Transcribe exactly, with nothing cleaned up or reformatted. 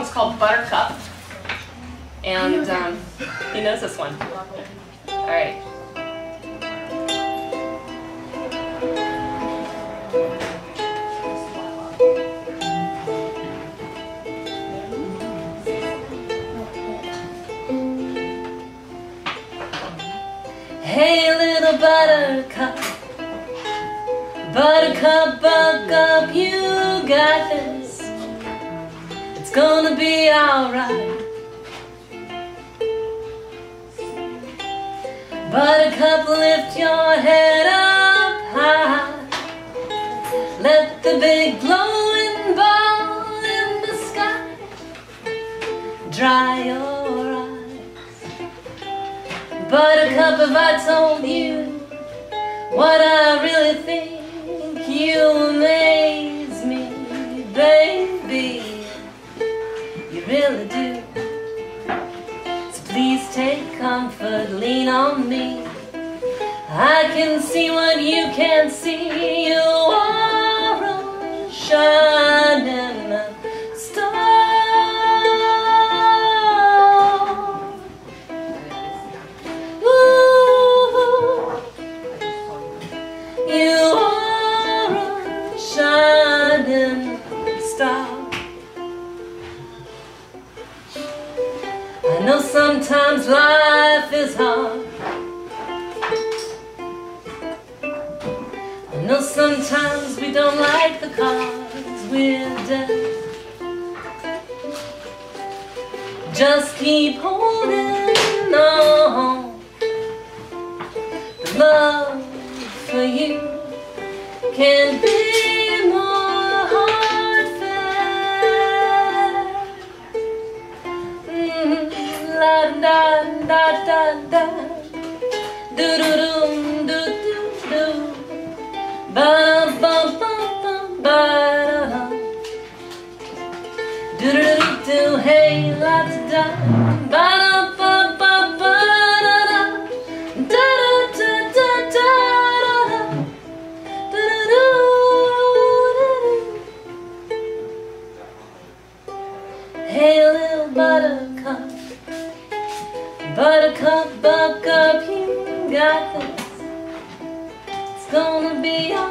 song's called Buttercup. And um, he knows this one. All right. Hey, little buttercup, buttercup, buck up, you got this. It's gonna be alright. Buttercup, lift your head up high. Let the big glowing ball in the sky dry your eyes. Buttercup, if I told you what I really think, you amaze me, baby. You really do. So please take comfort, lean on me. I can see what you can't see. You are a shining star. Ooh, you are a shining star. I know sometimes life is hard. I know sometimes we don't like the cards we're dealt. Just keep holding on. The love for you can be more heartfelt. Mm-hmm. La da da da da, do do do do do do, ba ba ba ba ba, do do do do, hey la da, ba ba ba ba da da da da da da, do do do. Hey little buttercup, buttercup, buck up, you got this. It's gonna be